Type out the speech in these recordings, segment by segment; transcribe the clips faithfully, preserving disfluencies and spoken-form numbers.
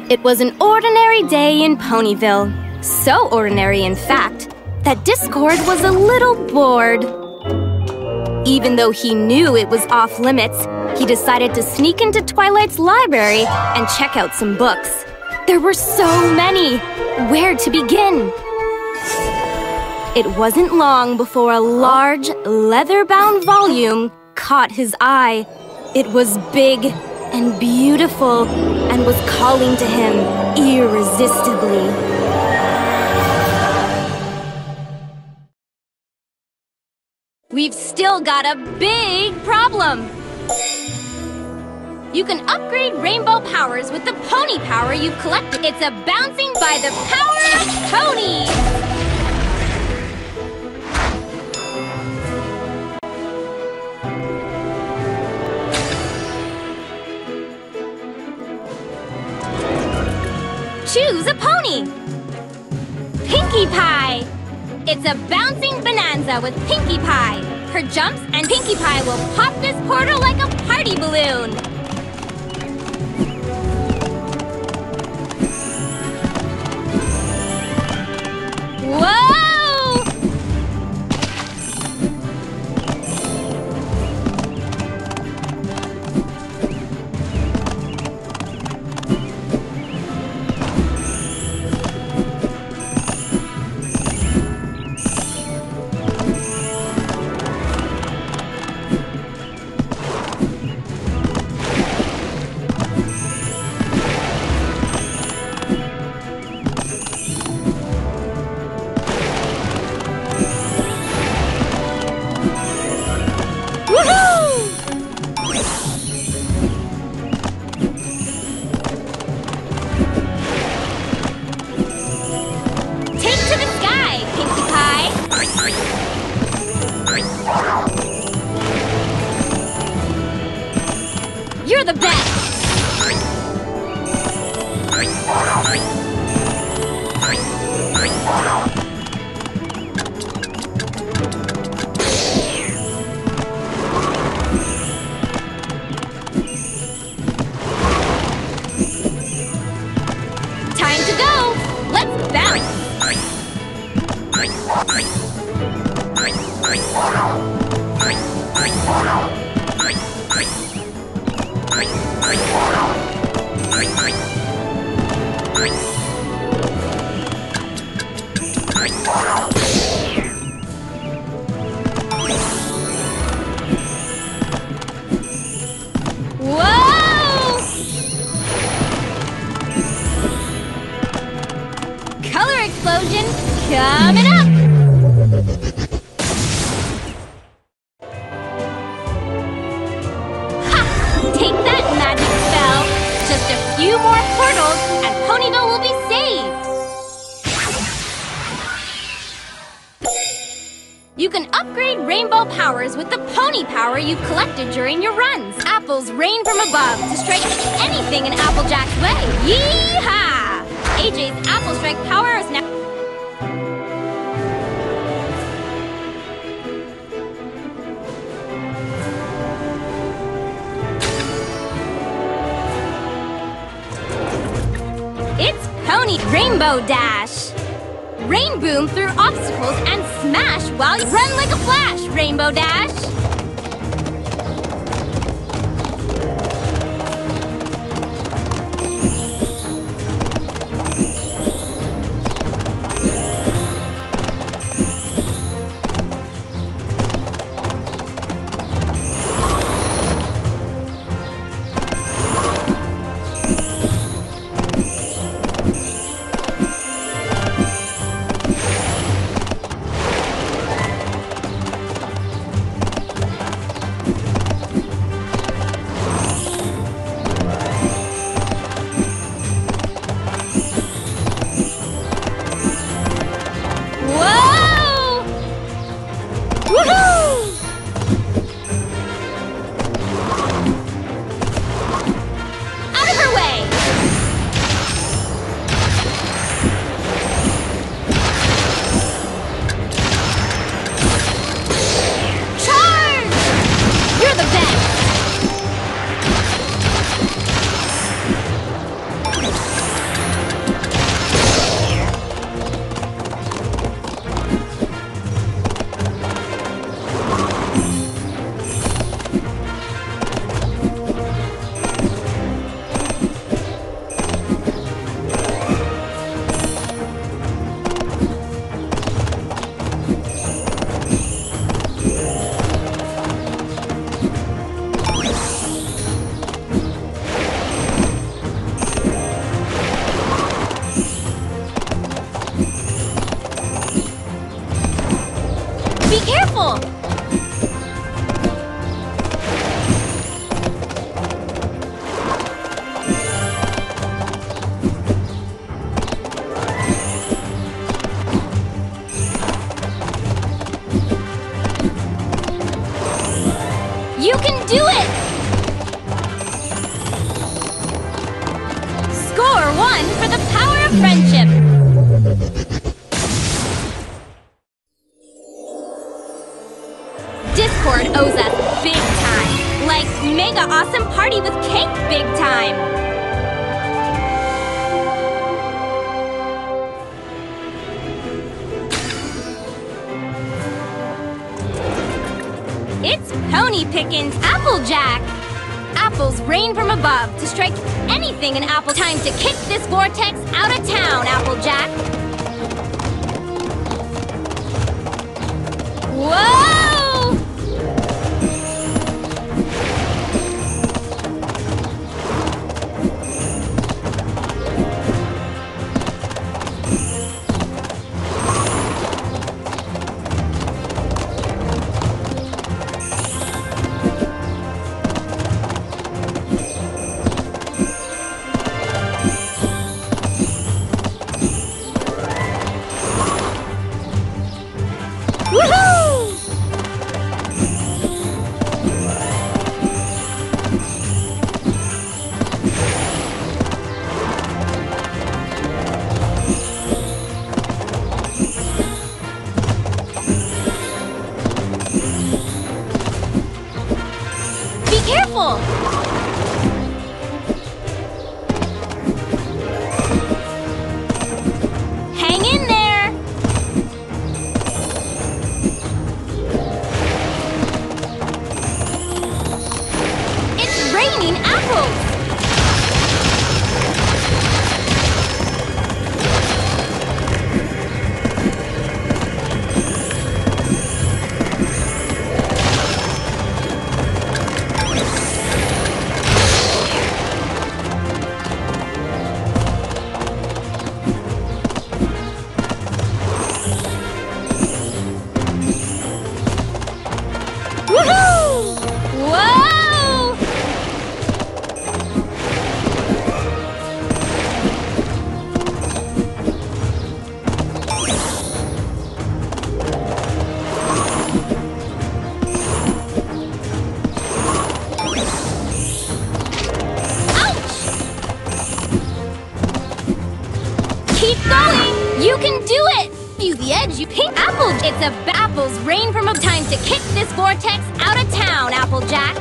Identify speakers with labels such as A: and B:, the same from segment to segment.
A: It was an ordinary day in Ponyville. So ordinary, in fact, that Discord was a little bored. Even though he knew it was off-limits, he decided to sneak into Twilight's library and check out some books. There were so many! Where to begin? It wasn't long before a large, leather-bound volume caught his eye. It was big and beautiful and was calling to him irresistibly. We've still got a big problem! You can upgrade rainbow powers with the pony power you've collected. It's a bouncing by the power of ponies! Choose a pony! Pinkie Pie! It's a bouncing bonanza with Pinkie Pie. Her jumps and Pinkie Pie will pop this portal like a party balloon. Whoa! You're the best! Time to go! Let's bounce! Whoa! Color explosion coming up! Take that, magic spell! Just a few more portals and Ponyville will be saved! You can upgrade rainbow powers with the pony power you've collected during your runs. Apples rain from above to strike anything in Applejack's way. Yee-haw! A J's Apple Strike power is now... It's Pony Rainbow Dash! Rain boom through obstacles and smash while you run like a flash, Rainbow Dash! careful! You can do it! Score one for the power of friendship! Discord owes us big time! Like mega awesome party with cake big time! It's Pony Pickin's Applejack! Apples rain from above to strike anything in apple. Time to kick this vortex out of town, Applejack! Whoa! Careful! Hang in there! It's raining apples! You can do it! Feel the edge, you pink apple! It's a apples rain from a time to kick this vortex out of town, Applejack!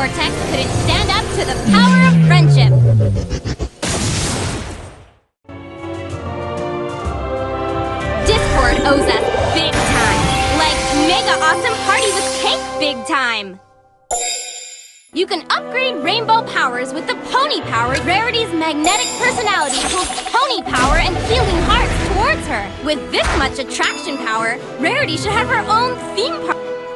A: vortex couldn't stand up to the power of friendship. Discord owes us big time. Like mega awesome party with cake big time. You can upgrade rainbow powers with the pony power. Rarity's magnetic personality pulls pony power and healing hearts towards her. With this much attraction power, Rarity should have her own theme park.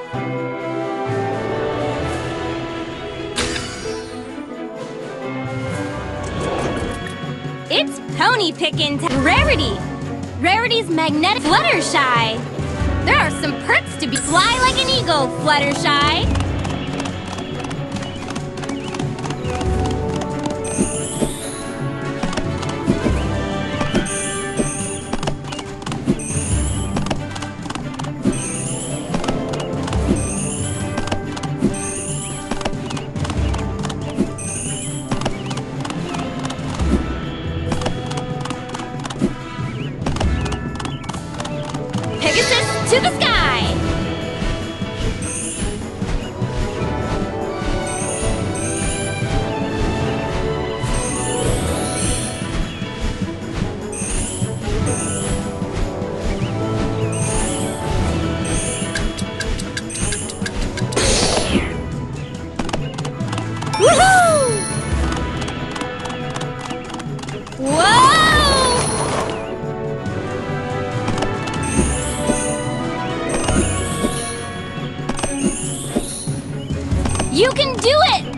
A: It's pony pickin' time. Rarity! Rarity's magnetic Fluttershy. There are some perks to be. Fly like an eagle, Fluttershy. To the sky! Woohoo! Whoa! You can do it!